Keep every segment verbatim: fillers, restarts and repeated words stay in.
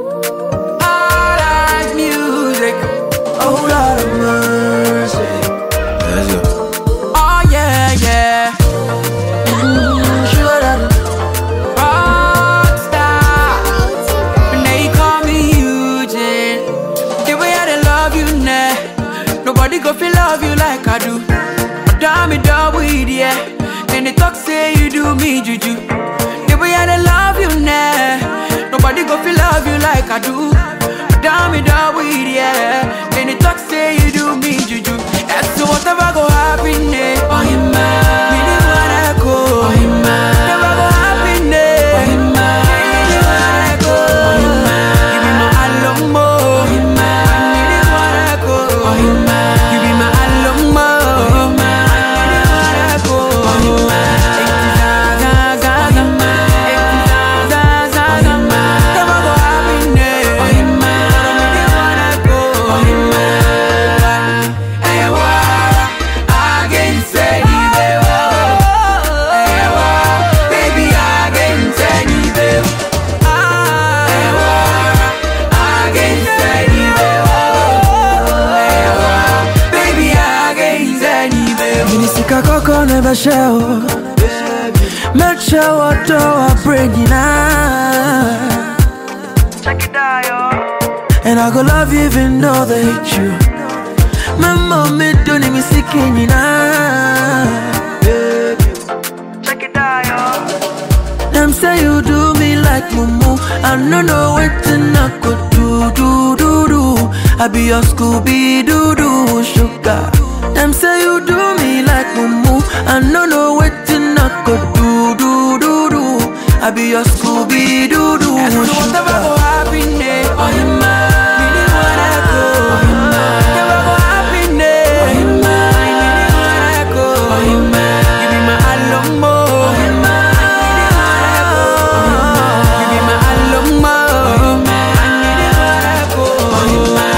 like music. Oh Lord of mercy. Let's go. Oh yeah, yeah. Mm, sure that rockstar. When they call me Eugene, the way I love you now, nobody go feel love you like I do. Damn it, dog with yeah. And they talk say you do me juju. The way I love you now, nobody go feel love you like I do. Damn it, dog with yeah. And they talk say you do me juju. That's so whatever go happen eh. Oh yeah, man. Me never wanna go. Oh yeah, man. Never go happen eh. Oh yeah, man. Me never wanna go. Oh yeah, man. You be my alummo. Oh yeah, man. Me never wanna go. Oh yeah, man. You be my alummo. Oh yeah, man. Never show, make sure what do I bring you now. Check it out, yo. And I go love you even though they hate you. My mommy don't even see you now. Check it out, yo. Them say you do me like mumu. I don't know what to not go do do do do. I be your Scooby Doo Doo sugar. Them say you do me like mumu. I don't know what to not go do do do do. I be your Scooby Doo Doo. And so whatever go happen eh. Oh yeah, man. Me didn't wanna go. Oh yeah, man. Never go happen eh. Oh yeah, man. Me didn't wanna go. Oh yeah, man. You be my alummo. Oh yeah, man. Me didn't wanna go. Oh yeah, man. You be my alummo. Oh yeah, man. Me didn't wanna go. Oh yeah, man.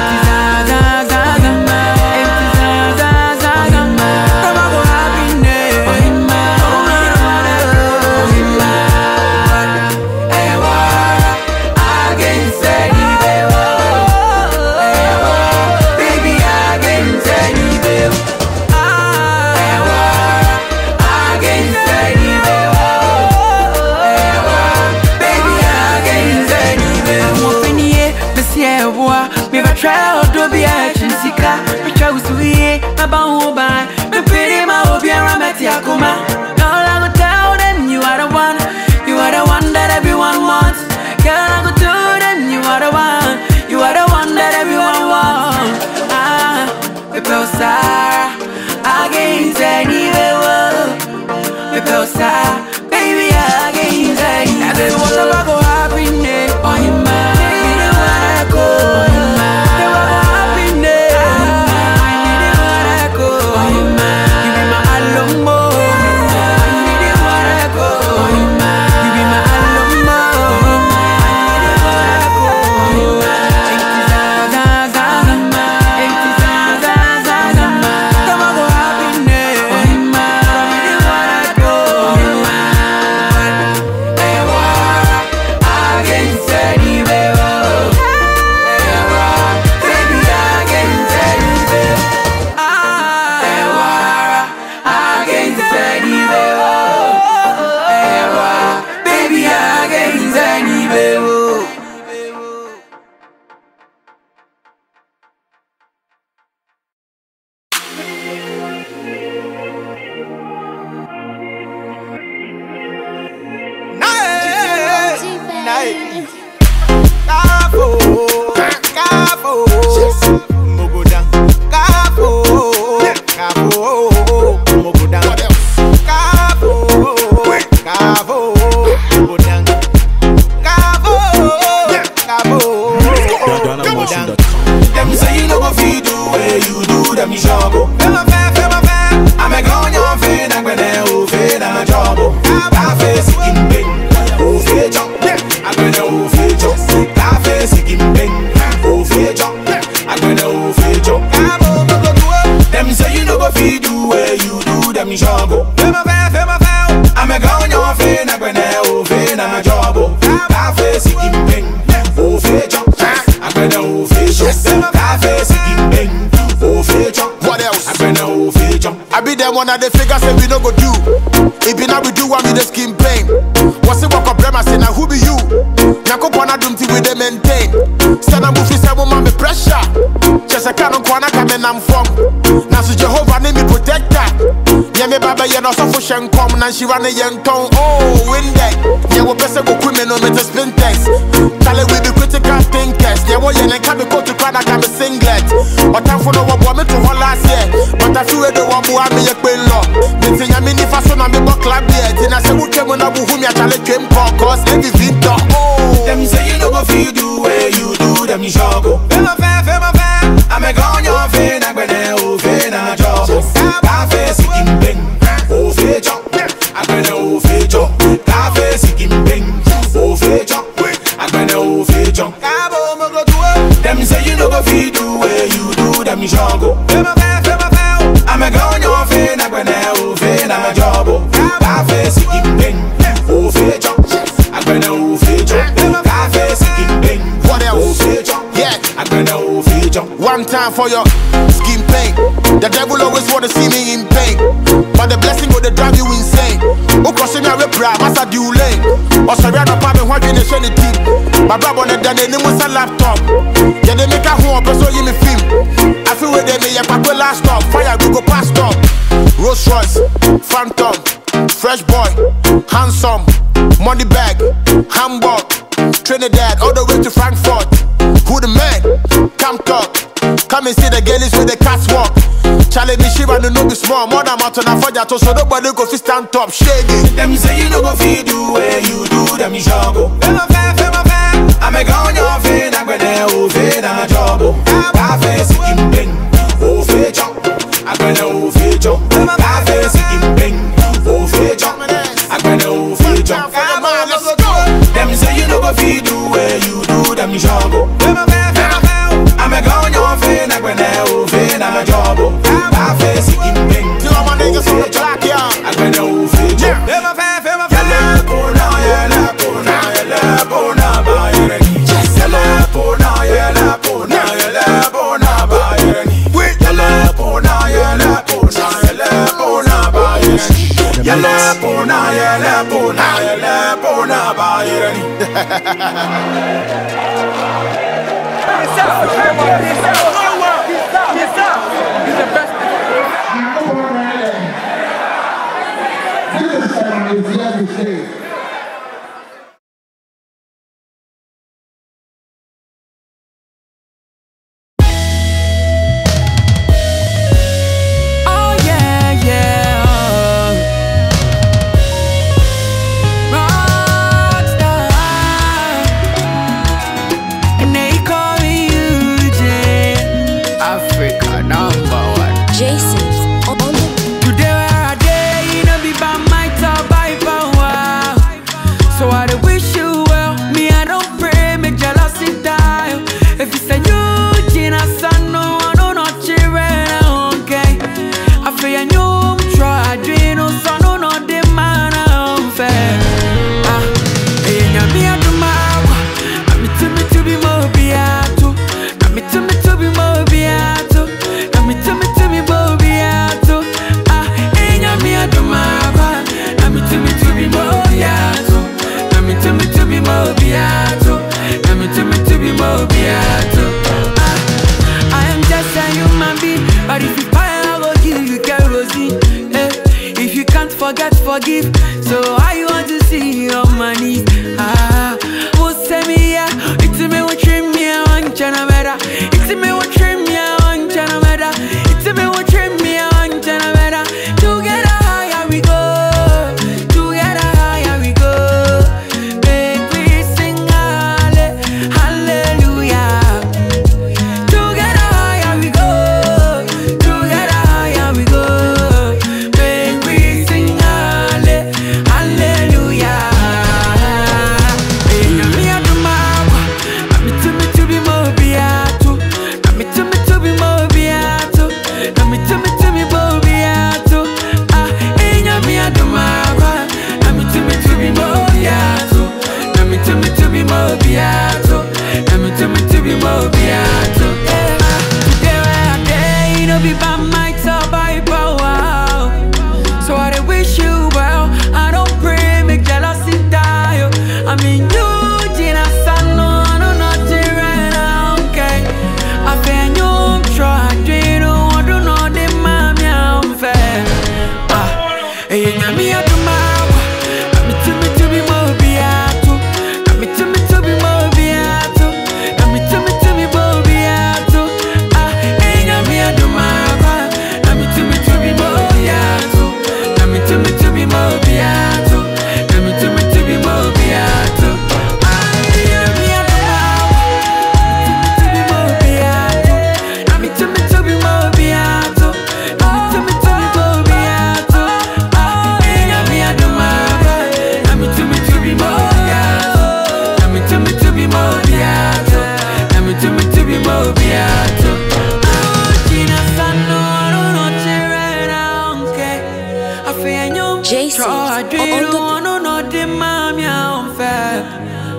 Try to be a chisika, we try to see my bamba, me pretty my hobby and I'm Akua. Girl, I go tell them you are the one, you are the one that everyone wants. Girl, I go tell them you are the one, you are the one that everyone wants. Ah, me feel sorry, against any way, me feel sorry, baby, against any way. Every whatever go happen, oh yeah, man, me don't wanna go. I'm a one of the figures say we no go do. If you now we do one with the skin pain. What's it walk up them I say now who be you? Nyako Konadu with the maintain. Stand up with say woman me pressure. Just a canon kwana come and I'm from. Now so Jehovah name me protector. Yeah me baba yeah no so for shen come now she run a young tongue. Oh win that. Yeah we best go criminal me to spin text. Tell we be critical thinkers. Yeah we yeah can be go to kwana can be singlet. But I'm for no one me to hold last year. But I feel the one boy me a queen law. They say I'm in the fast on me buck club yet. And I say we came on abu whom ya challenge came call cause every victor. Oh them say you know go feel do where you do them you sure go. Fema fair, fema fair. I'm a gone your fin I'm gonna oh fin I'm a job. Cafe sikim bing oh fe chop. I'm gonna oh fe chop. Cafe sikim bing oh fe chop. I'm gonna oh fe chop. Them say you know go feel do where you do them you sure go. Fema fair, fema fair. I'm a gone your fin I'm gonna oh fin I'm a job. Cafe sikim bing oh fe chop. I'm gonna oh fe chop. Cafe sikim bing. What else? Yeah, I'm gonna oh fe chop. one time for your skin pain. The devil always wanna see me in pain, but the blessing will drive you insane. Oh, crossing me a repra, massa do lane. Or sorry, I'm not having what you nation it team. My brother on the done any was a laptop. Yeah, they make a home, but so you me film. I feel where they may a paper last stop. Fire, we go past stop. Rolls Royce, Phantom, Fresh Boy, Handsome, Money Bag, Hamburg, Trinidad, all the way to Frankfurt. Who the man? Come talk. Come and see the girlies with the catwalk. Challenge me, Shiva, no no be small. More than mountain and fire, so nobody go fi stand top. Shaggy. Them say you no go fi do where you do them you sure go. Fema fair, fema fair. I'm a gone your fin, I'm gonna oh fin I'm a job. Cafe sikim bing, oh fe chop. I'm gonna oh fe chop. Cafe sikim bing, oh fe chop. I'm gonna oh fe chop. Them say you no go fi do where you do them you sure go. Fema fair, fema fair. I'm a gone your fin, I'm gonna oh fin I'm a job. Cafe sikim bing, You know my niggas on the track, yeah. I'm gonna oh fe chop. Fema fair, fema fair. Yalla pona, yalla pona, yalla pona ba yereni. Yalla pona, yalla pona, yalla pona ba yereni. Yalla pona, yalla pona, yalla pona ba yereni. Yalla pona, yalla pona, yalla pona ba yereni. Peace out, peace out, peace out. He's the best. This song is everything. Oh yeah, yeah. Rockstar. And they call me Eugene. Africa number one.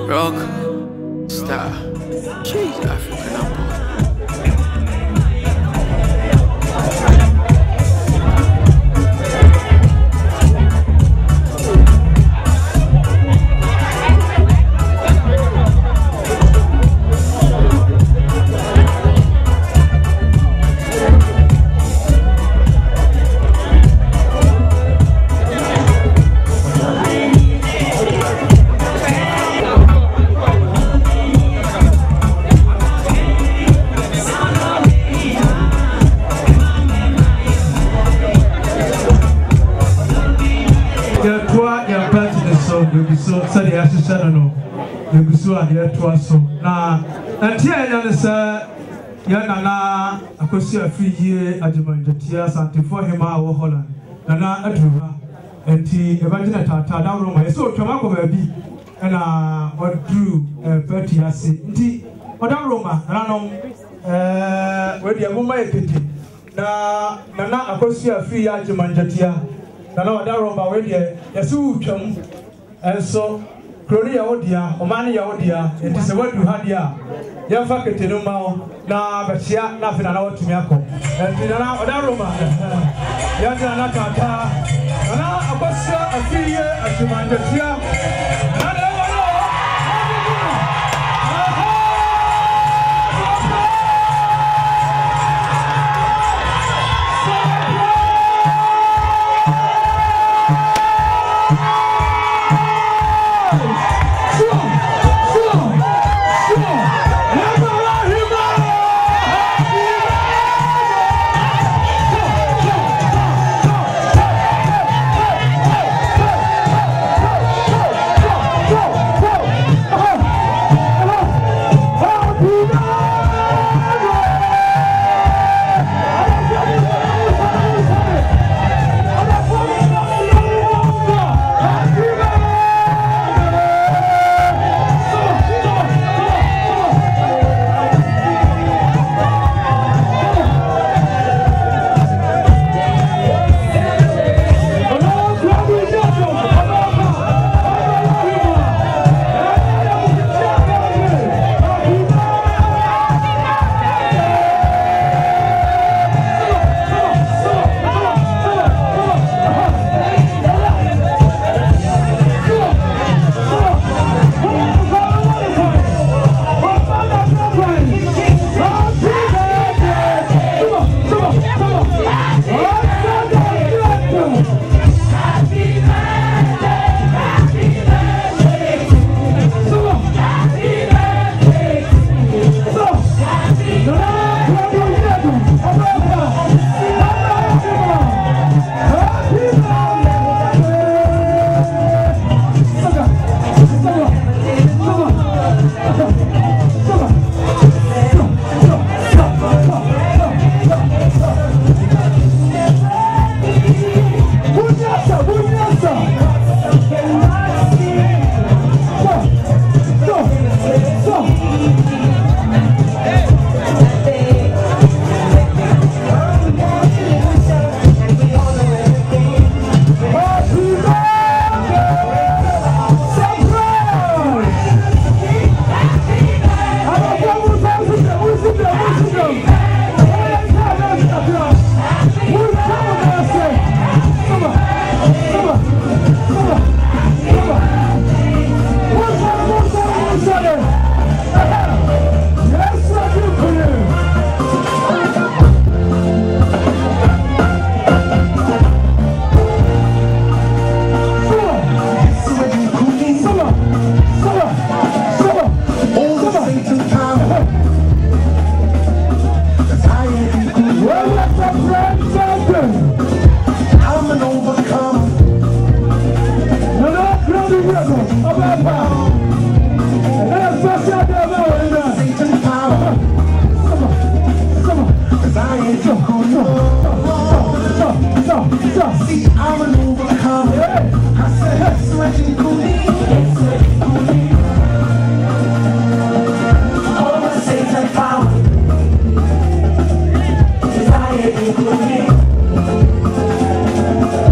Rock star. She's African apple. So, sorry, I should say no. You go so and you to us so. Na, until I understand, Yana, I could see a free year at the Manjatia, Santi for him our Holland. Nana Adruba, and T. Evangelina Tata Roma. So, Tomako baby, and I what drew a thirty as it. Madame Roma, Ranom, uh, where the woman pity. Na, Nana, I could see a free at the Manjatia. Nana, Roma, where the Yasu chum. And so, Korea Odia, Omani Odia, it is a word you had here. Young faculty no more, now, but she had nothing allowed to Mako. And Tinana Odaroma, Yadana Kata, and now a bus a few years as you mind the tear.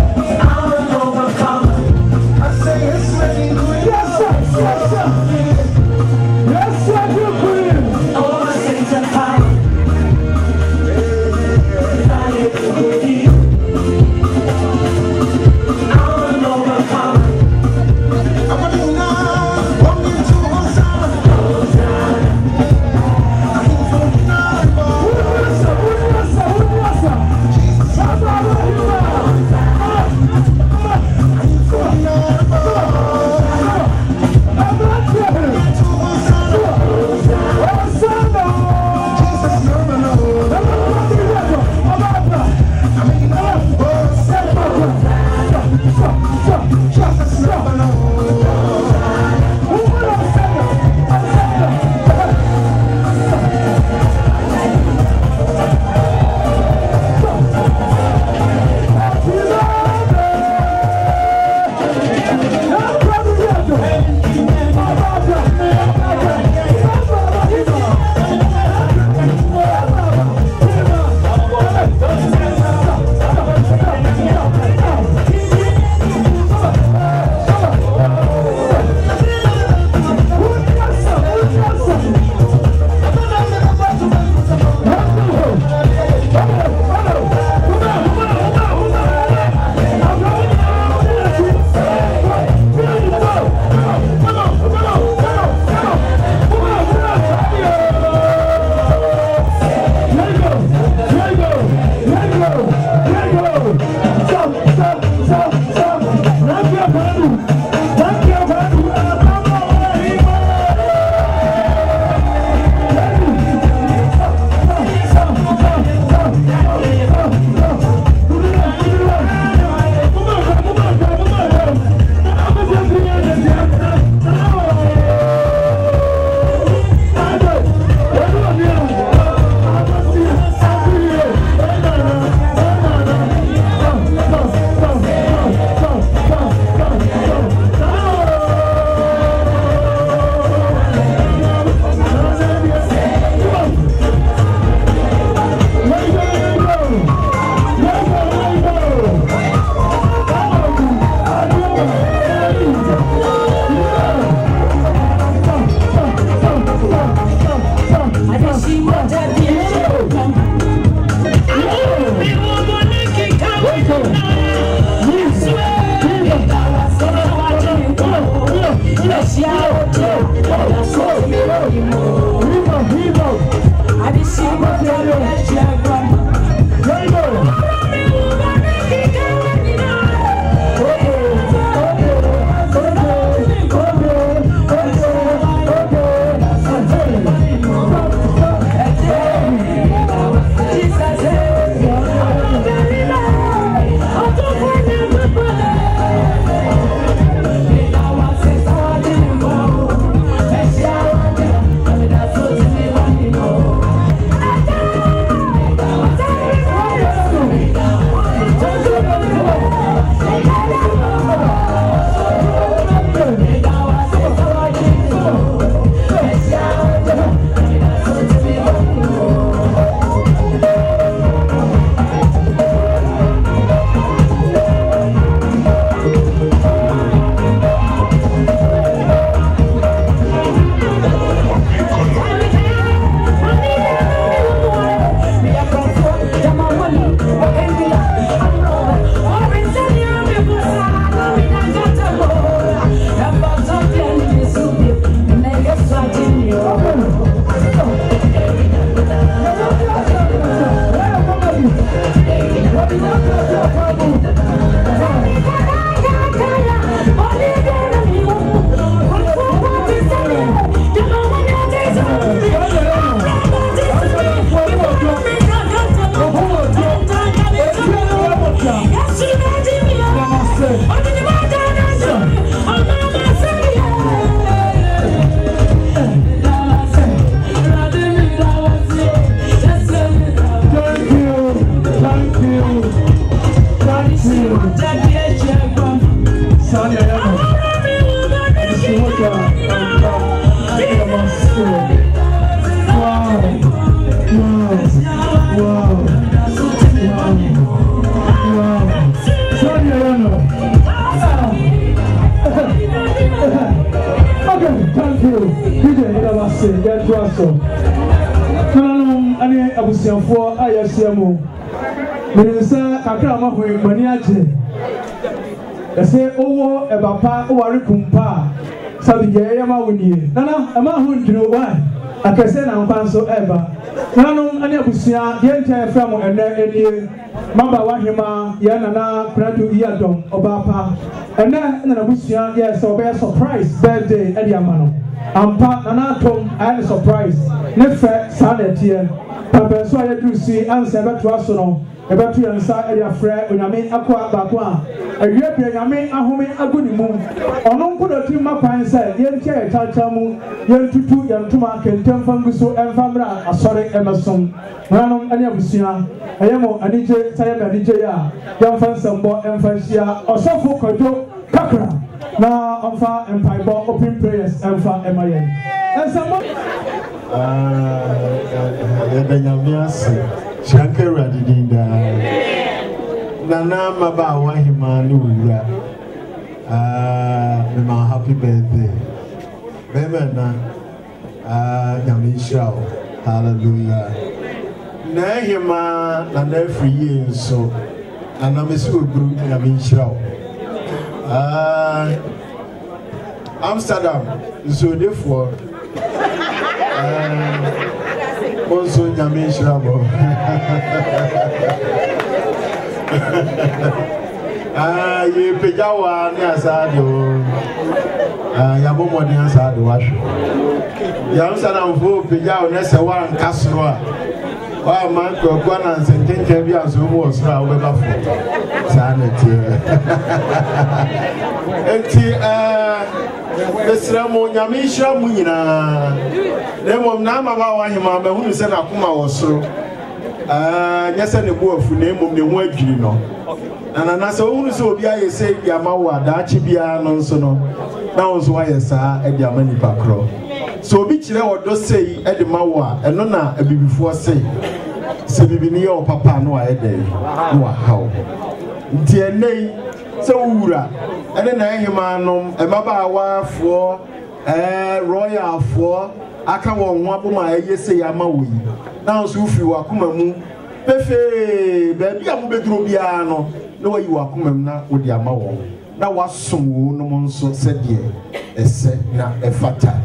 Yes, sir. Yes, sir. abusianfo ayasiamu menisa kakra ma hwe mani aje ese owo ebapa oware kumpa sabi je yama wonie nana ama hu ndiro wa akese na nkwanso eba nanum ani abusia ye ntia fra mo ene enie mmabaawahemaa ye nana Konadu iyadom obapa ene na abusia ye so be surprise birthday edi amano ampa nana tom ay surprise ne fe sanetie papa so aye do si ansa beto aso no e beto yansa e ya frɛ onyame akwa baako a awie bia nyame ahome agoni mu ɔno nko da tim makwan sɛ yɛntia yɛ chacha mu yɛntutu yɛntoma kentem fangu so emfamra asɔre emesom nanom ani abusua ɛyɛmo anigye sayɛ anigye ya yɛmfa nsɛmbɔ emfa hyia ɔsɔfo kwadwo kakra na ɔmfa mpaibɔ open prayers emfa emayɛ nsɛmbɔ ah Benyamias, Shankara Didinda, Nana mmabaawahemaa Nura, ah, my happy birthday. Bemena, ah, Yamisha, hallelujah. Nehima, Nana free year so, and I'm a school group Yamisha. Ah, Amsterdam, so therefore. Also, Yamin Shrabo. Ah, you Pijawa, Niasado. Ah, Yabomo Niasado, wash. Yamsan for Pijawa, Nessa one Casnoa. Wow, man, Kwana and Sentin Cabia, so was however for sanity. Mister Yamisha Munina. Then one mmabaawahemaa be hu se na kuma wo so ah nyese ne bo afu na emom ne ho adwiri no na na se hu se obi aye se bia ma wo adaachi bia no nso no na wo so aye saa e bia ma nipa kro so obi kire odo sei e de ma wo a eno na abibifo sei se bibini ye o papa no aye dey no hawo nti enei se wura ene na ehema no mmabaawaafo eh royal for aka won ho aboma ayese ya ma woyi na so ufi wakoma mu pefe ba bia mo beduro bia no na wayi wakoma mu na wodi ama won na wasom wo no mo nso se de ese na efata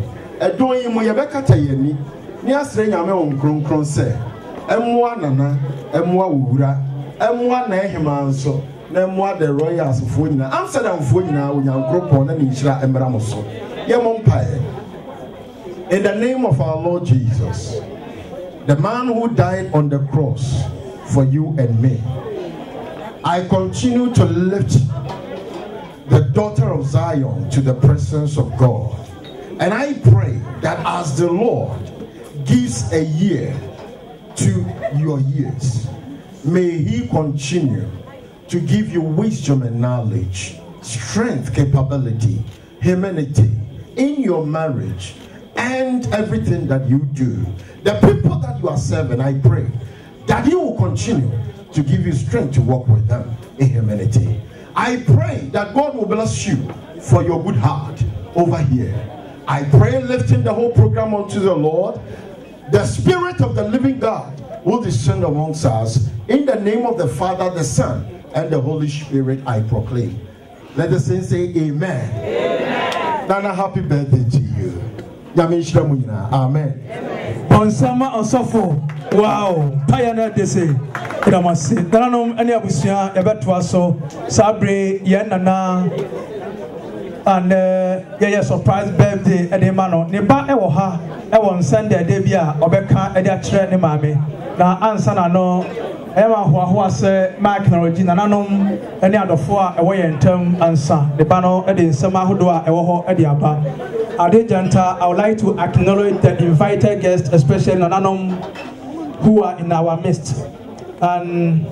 ɛdon yi mu yɛbɛkata yɛni ne asrɛ nyame wɔ nkronkron sɛ ɛmmoa nana ɛmmoa wowura ɛmmoa na ɛhema nso na ɛmmoa the royals foɔ nyinaa Amsterdam foɔ nyinaa onyankopɔn na ne nhyira ɛmmra mo so yɛmmɔ mpaeɛ. In the name of our Lord Jesus, the man who died on the cross for you and me, I continue to lift the daughter of Zion to the presence of God. And I pray that as the Lord gives a year to your years, may He continue to give you wisdom and knowledge, strength, capability, humanity in your marriage and everything that you do. The people that you are serving, I pray that He will continue to give you strength to walk with them in humanity. I pray that God will bless you for your good heart over here. I pray, lifting the whole program unto the Lord, the Spirit of the living God will descend amongst us. In the name of the Father, the Son, and the Holy Spirit, I proclaim. Let the saints say amen. Amen. Nana, happy birthday to you. Amen. Bonsama Osofo. Wow. Pioneer they say. Idamasi. Dananum any abusia yabetwa so sabre yenana and uh, yeah, yeah, surprise birthday edemano. Ne ba ewo ha ewo Sunday de bia obeka ede akire ne maame. Na ansa na no ema ho ho ase mark na rogi na nanom ene adofo a ewo yentam ansa. Ne ba no ede nsema ahodo a ewo ho ede aba. Ade Janta, I would like to acknowledge the invited guests, especially Nananom, who are in our midst. And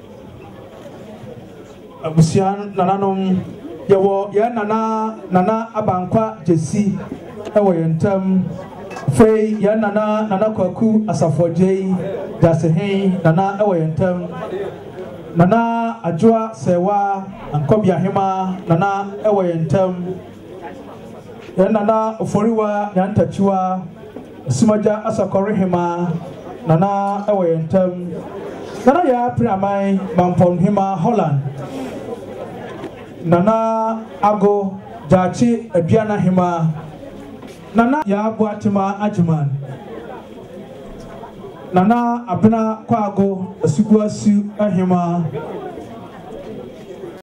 Busian Nananom, Yawo, Ya Nana, Nana Abankwa, Jesse, Ewa Yentam, Frey, Ya Nana, Nana Kwaku, Asafo J, Jasehei, Nana Ewa Yentam, Nana Ajua Sewa, and mmabaawahemaa, Nana Ewa Yentam. Nana Oforiwa Yantachiwa Sumaja Asakorehema Nana Ewayentam Nana ya Priamai Mamponhema Holland Nana Ago Jachi Abiana Hema Nana ya Buatima Ajiman Nana Abena Kwago Suguasu Ahema